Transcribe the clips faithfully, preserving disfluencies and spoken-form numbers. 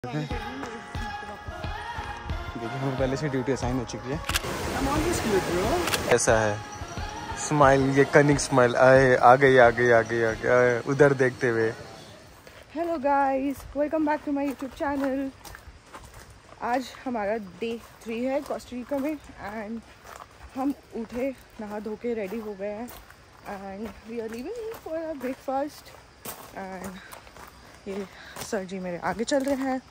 देखिए हमें पहले से ड्यूटी असाइन हो चुकी है। ऐसा है स्माइल, ये कनिंग स्माइल आए आ गई आ गई आ गई आ गई उधर देखते हुए। Hello guys, welcome back to my YouTube channel. आज हमारा डे थ्री है कोस्टा रिका में एंड हम उठे, नहा धो के रेडी हो गए हैं and we are leaving for a breakfast. And ये सर जी मेरे आगे चल रहे हैं।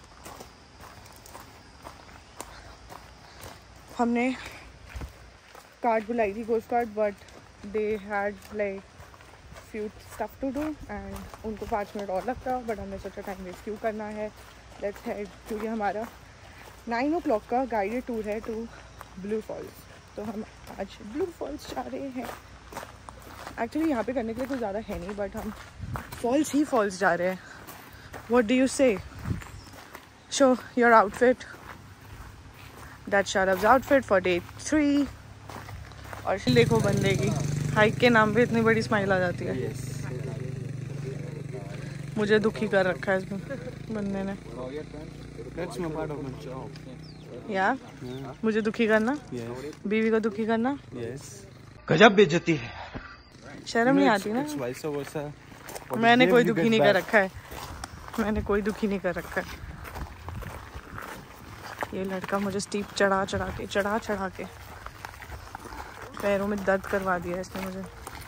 हमने कार्ड बुलाई थी golf cart, but they had like few stuff to do and उनको पाँच मिनट और लगता, बट हमने सोचा टाइम वेस्ट क्यों करना है, लेट्स हेड, क्योंकि हमारा नाइन ओ क्लॉक का गाइडेड टूर है टू ब्लू फॉल्स। तो हम आज ब्लू फॉल्स जा रहे हैं। एक्चुअली यहाँ पे करने के लिए कुछ ज़्यादा है नहीं, बट हम फॉल्स ही फॉल्स जा रहे हैं। What do you say? Show your outfit. That शारब्स आउटफिट फॉर डे थ्री। और देखो बंदे की हाइक के नाम पे इतनी बड़ी स्माइल आ जाती है। yes. मुझे दुखी कर रखा है इस बंदे ने। यार yeah. मुझे दुखी करना, yes. बीवी को दुखी करना, yes. गजब बेइज्जती है। शर्म नहीं आती ना। मैंने कोई दुखी नहीं कर रखा है, मैंने कोई दुखी नहीं कर रखा है। ये लड़का मुझे स्टीप चढ़ा चढ़ा के चढ़ा चढ़ा के पैरों में दर्द करवा दिया इसने मुझे।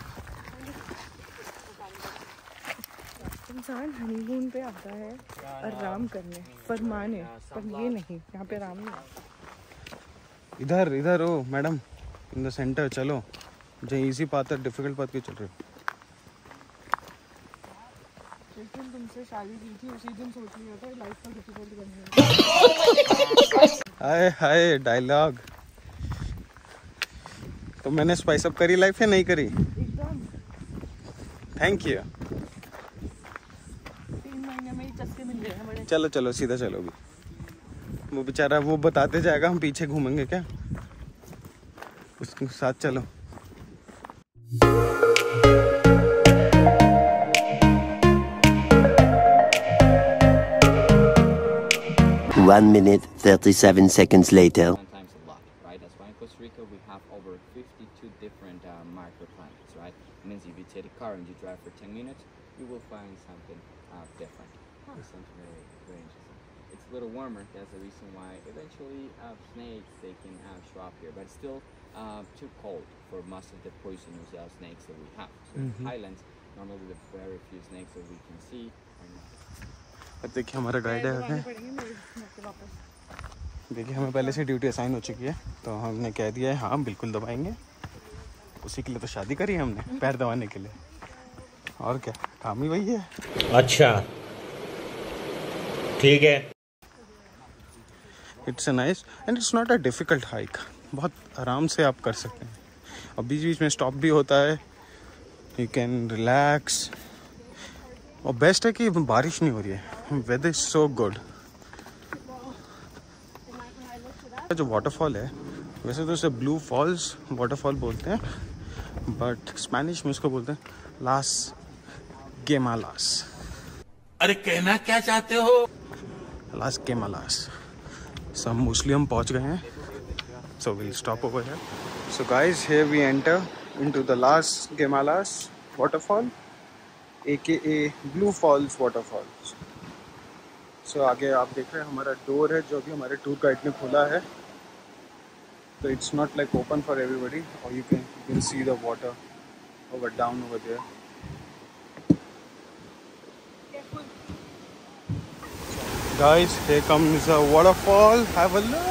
इंसान हनीमून पे आता है आराम करने, फरमाने, पर ये नहीं, यहाँ पे आराम नहीं। इधर इधर हो मैडम, इन द सेंटर चलो। जहाँ इजी पाथ है डिफिकल्ट पाथ क्यों चल रहे हो? जिस दिन तुमसे शादी की थी उसी दिन सोच लिया था लाइफ को डिफिकल्ट करने। Hi hi dialogue. तो मैंने स्पाइस अप करी लाइफ या नहीं करी? एकदम। Thank you. तीन महीने में ही चस्के मिल गए हैं बड़े। चलो चलो सीधा चलो भी। वो बेचारा वो बताते जाएगा, हम पीछे घूमेंगे क्या? उसके साथ चलो। One minute, thirty-seven seconds later. Sometimes a lot, right? That's why in Costa Rica we have over fifty-two different uh, microclimates, right? It means if you take a car and you drive for ten minutes, you will find something uh, different. Huh. It's something very, very interesting. It's a little warmer. That's the reason why eventually uh, snakes, they can uh, show up here, but it's still uh, too cold for most of the poisonous uh, snakes that we have. So mm-hmm. in Highlands, normally the very few snakes that we can see are not. देखिए हमारा guide है। देखिए हमें पहले से duty assign हो चुकी है, तो हमने कह दिया है हाँ बिल्कुल दबाएंगे। उसी के लिए तो शादी करी है हमने, पैर दबाने के लिए। और क्या, काम ही वही है। अच्छा ठीक है। It's a nice and it's not a difficult hike. बहुत आराम से आप कर सकते हैं। और बीच बीच में स्टॉप भी होता है, यू कैन रिलैक्स। और बेस्ट है कि बारिश नहीं हो रही है, वेदर इज सो गुड। जो वाटरफॉल है वैसे तो इसे ब्लू फॉल्स वाटरफॉल बोलते हैं, बट स्पेनिश में इसको बोलते हैं लास गेमालास। अरे कहना क्या चाहते हो? लास गेमालास। सो मोस्टली हम पहुंच गए हैं, so will stop over here. So guys here we enter into the लास गेमालास waterfall, A K A blue falls waterfalls. So आगे आप देख रहे हैं हमारा डोर है जो भी हमारे टूर गाइड ने खोला है। तो it's not like open for everybody, और you can you can see the water over down over there. Guys here comes a waterfall, have a look.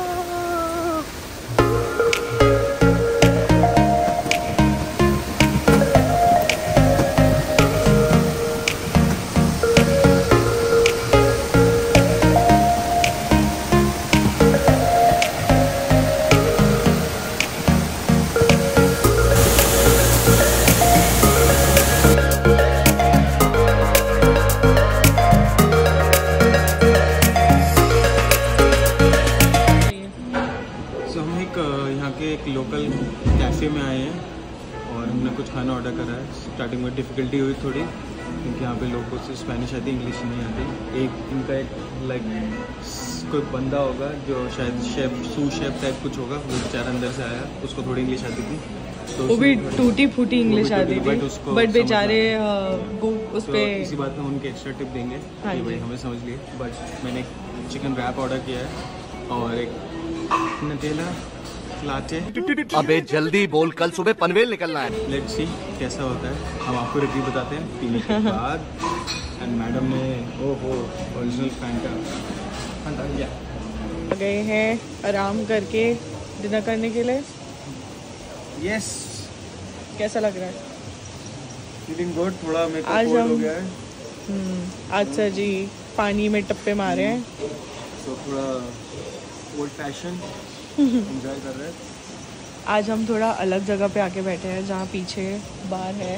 एक लोकल कैफ़े में आए हैं और हमने कुछ खाना ऑर्डर करा है। स्टार्टिंग में डिफ़िकल्टी हुई थोड़ी, क्योंकि यहाँ पे लोगों से स्पेनिश आती, इंग्लिश नहीं आती। एक इनका एक लाइक कोई बंदा होगा जो शायद शेफ सू शेफ टाइप कुछ होगा, वो बेचारा अंदर से आया, उसको थोड़ी इंग्लिश आती थी, तो वो भी टूटी फूटी इंग्लिश आती थी, बट बेचारे वो उस पे इसी बात में उनके एक्स्ट्रा टिप देंगे कि भाई हमें समझ लिए। बट मैंने एक चिकन रैप ऑर्डर किया है और एक नटेला लाटे। अबे जल्दी बोल, कल सुबह पनवेल निकलना है। लेट्स सी कैसा होता है, हम आपको रिव्यू बताते हैं पीने के बाद। एंड मैडम ने ओ हो ओरिजिनल फैंटा फैंटा गए हैं आराम करके डिनर करने के लिए। यस, कैसा लग रहा है? Feeling good. थोड़ा मेरे को आज कोल्ड हम हो गया है, हम्म, आज सर जी पानी में टप्पे मारे हैं, तो थोड़ा ओल्ड फैशन एंजॉय कर रहे हैं। आज हम थोड़ा अलग जगह पे आके बैठे हैं जहाँ पीछे बार है,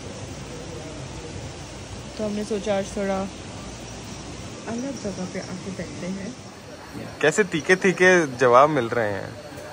तो हमने सोचा आज थोड़ा अलग जगह पे आके बैठते हैं। कैसे तीखे तीखे जवाब मिल रहे हैं,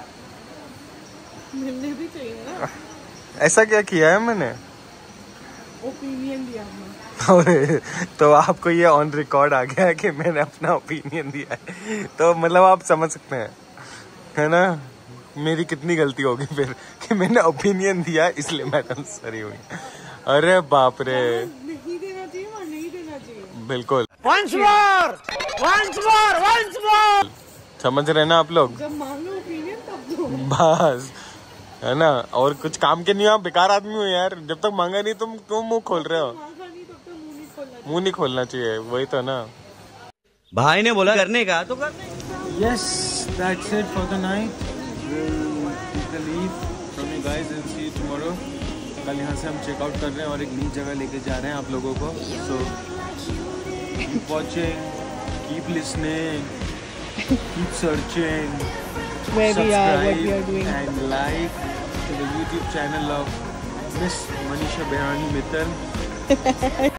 मिलने भी चाहिए ना। ऐसा क्या किया है मैंने? ओपिनियन दिया हमने। तो आपको ये ऑन रिकॉर्ड आ गया है कि मैंने अपना ओपिनियन दिया है, तो मतलब आप समझ सकते हैं, है ना, मेरी कितनी गलती होगी फिर कि मैंने ओपिनियन दिया, इसलिए मैडम सरी हुई। अरे बाप रे, नहीं देना चाहिए, नहीं देना चाहिए, बिल्कुल। Once more! Once more! Once more! समझ रहे ना आप लोग? जब मांगो ओपिनियन तब दो। बस, है ना, और कुछ काम के नहीं हो, आप बेकार आदमी हो यार। जब तक मांगा नहीं तुम क्यों मुंह खोल रहे हो? मांगा नहीं तब तक मुंह नहीं खोलना चाहिए। मुंह नहीं खोलना चाहिए, वही तो ना। भाई ने बोला करने का तो करने। Yes, that's it for the night. We'll take the leave from you guys and see you tomorrow. कल यहाँ से हम चेकआउट कर रहे हैं और एक नई जगह लेके जा रहे हैं आप लोगों को। So keep watching, keep listening, keep searching, Where we are, what we are subscribe doing. and like to the YouTube channel of Miss Manisha Behani Mittal.